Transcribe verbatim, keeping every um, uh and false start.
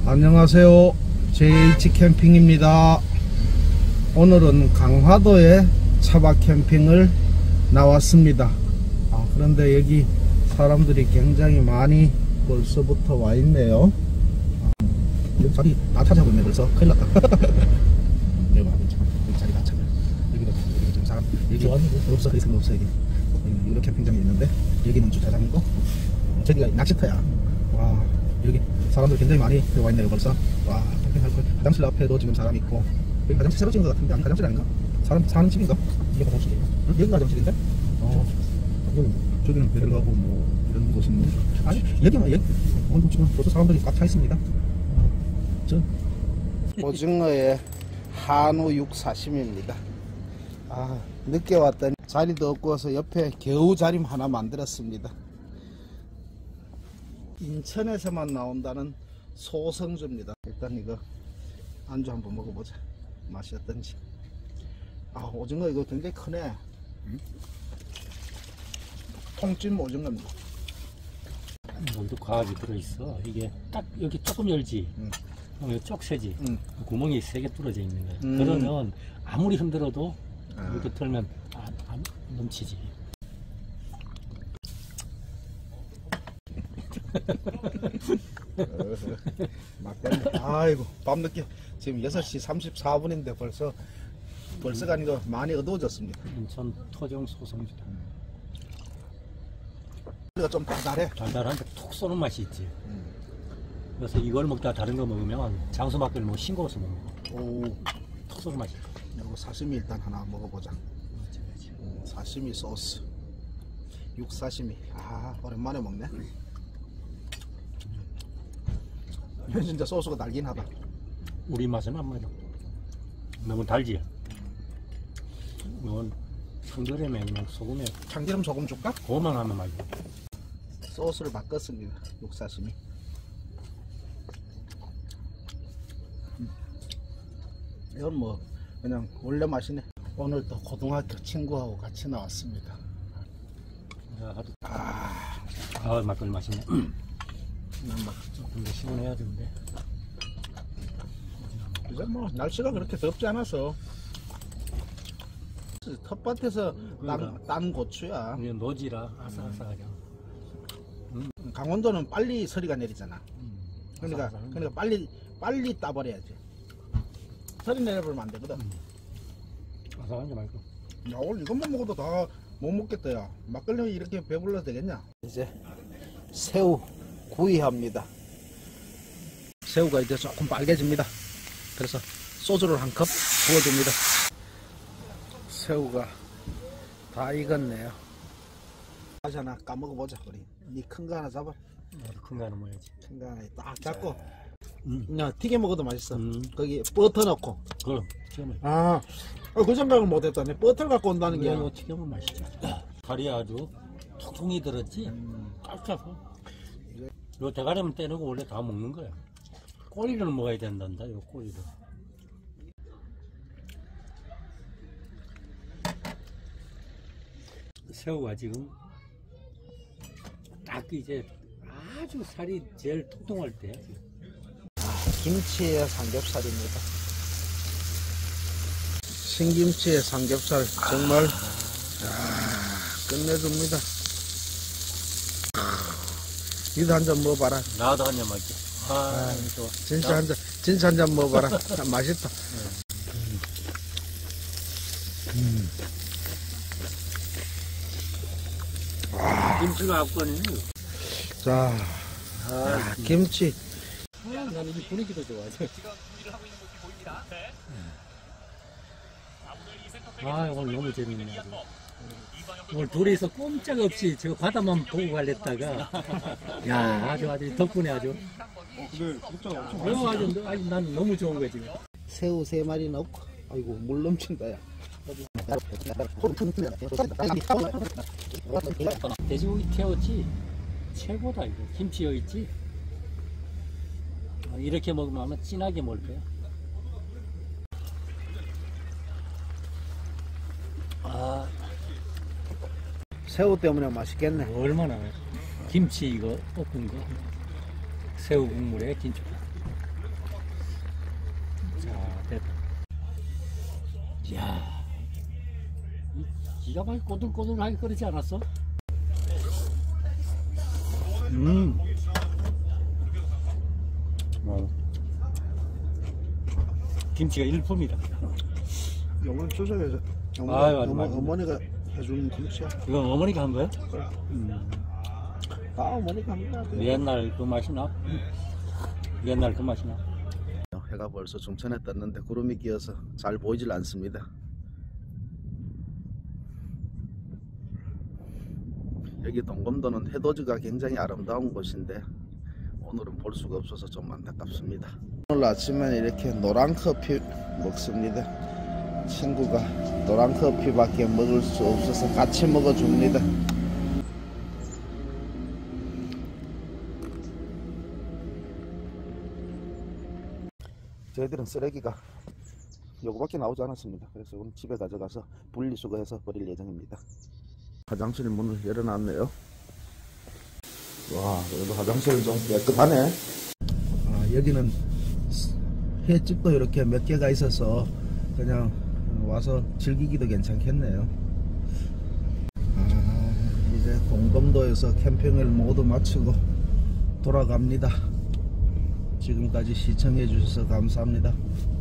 안녕하세요, 제이에이치 캠핑입니다. 오늘은 강화도에 차박 캠핑을 나왔습니다. 아, 그런데 여기 사람들이 굉장히 많이 벌써부터 와 있네요. 아, 여기 자리 다 차지하고 있네. 벌써 큰일 났다. 여기 봐, 여기 자리 다 차지. 여기도 여기 지금 사람 여기 없어. 그리스 없어. 여기 여기 유료 캠핑장이 있는데 여기는 주차장이고 저기가 낚시터야. 와, 여기 사람들 굉장히 많이 들어와 있네요. 벌써. 와, 캠핑할 거. 화장실 앞에도 지금 사람이 있고. 여기 화장실 새로 지은 것 같은데 아니 화장실 아닌가? 사람 사는 집인가? 이게 화장실이에요. 응? 여기가 화장실인데? 어, 여기는 저기는 배를 가고 뭐 이런 곳이 있는. 아니 여기만 여기 오늘 지금 벌써 사람들이 꽉 차 있습니다. 어, 저 오징어의 한우 육사심입니다. 아, 늦게 왔더니 자리도 없고 해서 옆에 겨우 자림 하나 만들었습니다. 인천에서만 나온다는 소성주입니다. 일단 이거 안주 한번 먹어보자. 맛이 어떤지. 아, 오징어 이거 굉장히 크네. 응? 통찜 오징어입니다. 여기도 과학이 들어있어. 이게 딱 여기 조금 열지. 응. 여기 쪽 세지. 응. 구멍이 세게 뚫어져 있는 거야. 음. 그러면 아무리 흔들어도 아. 이렇게 털면 안, 안 넘치지. 아이고, 밤늦게 지금 여섯 시 삼십사 분인데 벌써 벌써가 아니고 많이 어두워졌습니다. 인천 토종 소성주다. 이거 좀 달달해. 달달한데 톡 쏘는 맛이 있지. 음. 그래서 이걸 먹다 다른 거 먹으면 장수 막걸리 뭐 싱거워서 못 먹어. 오, 톡 쏘는 맛이 있어. 이거 사시미 일단 하나 먹어보자. 음, 사시미 소스. 육사시미. 아, 오랜만에 먹네. 이건 진짜 소스가 달긴 하다. 우리 맛은 안 맞아. 너무 달지. 이건 참기름에 그냥 소금에 참기름 소금 줄까? 그거만 하면 맛있어. 소스를 바꿨습니다. 육사시미. 음. 이건 뭐 그냥 원래 맛이네. 오늘 또 고등학교 친구하고 같이 나왔습니다. 아, 아 막걸리 맛있네. 조금 더 시원해야 되는데. 이제 뭐 날씨가 그렇게 덥지 않아서 텃밭에서 딴, 딴 고추야. 노지라 아삭아삭하죠. 음. 강원도는 빨리 서리가 내리잖아. 음, 그러니까 아삭아삭하네. 그러니까 빨리 빨리 따버려야지. 서리 내려버리면 안 되거든. 음. 아삭한 게 맛있어. 야, 오늘 이것만 먹어도 다 못 먹겠다. 야, 막걸리 이렇게 배불러도 되겠냐? 이제 새우 구이합니다. 새우가 이제 조금 빨개집니다. 그래서 소주를 한 컵 부어줍니다. 새우가 다 익었네요. 다시 하나 까먹어보자. 우리 이 큰 거 하나 잡아. 큰 거 하나 먹어야지. 큰 거 하나 딱 잡고 음. 야, 튀겨 먹어도 맛있어. 음. 거기 버터 넣고. 그럼 튀겨면. 아, 어, 그 생각을 못했다네. 버터를 갖고 온다는 게. 이거 튀겨면 맛있지. 살이 아주 톡통이 들었지. 음. 딱 짜서. 요 대가리만 떼놓고 원래 다 먹는 거야. 꼬리를 먹어야 된단다. 요 꼬리를. 새우가 지금 딱 이제 아주 살이 제일 통통할 때야. 김치의 삼겹살입니다. 신김치의 삼겹살 정말 아, 끝내줍니다. 니도 한 잔 먹어봐라. 나도 한 잔 먹게. 아, 아, 좋아. 진짜 한 잔, 진짜 한 잔 먹어봐라. 맛있다. 음. 김치가 앞권이네. 자, 아, 아, 김치. 아, 나는 이 분위기도 좋아. 아, 오늘 너무 재밌네. 아주. 오늘 둘이서 꼼짝없이 저 바다만 보고 갈랬다가, 야, 아주 아주 덕분에 아주. 근데 진짜 엄청 어, 아주, 아주 난 너무 좋은 거야, 지금. 새우 세 마리 넣고, 아이고, 물 넘친다, 야. 돼지고기 태웠지? 최고다, 이거. 김치 여기 있지? 이렇게 먹으면 아마 진하게 먹을 거야. 아, 새우 때문에 맛있겠네. 얼마나. 김치 이거 볶은 거. 새우 국물에 김치. 이야, 이 기가 막히게 꼬들꼬들하게 끓이지 않았어? 음. 어. 김치가 일품이다. 영원 추석에서 아유, 아주 어머, 맛있네. 어머니가 해준 김치야. 이건 어머니가 한 거야? 다 어머니가 합니다. 옛날 그 맛이 나? 옛날 그 맛이 나? 해가 벌써 중천에 떴는데 구름이 끼어서 잘 보이질 않습니다. 여기 동검도는 해돋이가 굉장히 아름다운 곳인데 오늘은 볼 수가 없어서 좀 안타깝습니다. 오늘 아침에 이렇게 노란 커피 먹습니다. 친구가 노란 커피밖에 먹을 수 없어서 같이 먹어줍니다. 저희들은 쓰레기가 요거밖에 나오지 않았습니다. 그래서 오늘 집에 가져가서 분리수거해서 버릴 예정입니다. 화장실 문을 열어놨네요. 와, 그래도 화장실은 좀 깨끗하네. 아, 여기는 횟집도 이렇게 몇 개가 있어서 그냥 와서 즐기기도 괜찮겠네요. 아, 이제 동검도에서 캠핑을 모두 마치고 돌아갑니다. 지금까지 시청해 주셔서 감사합니다.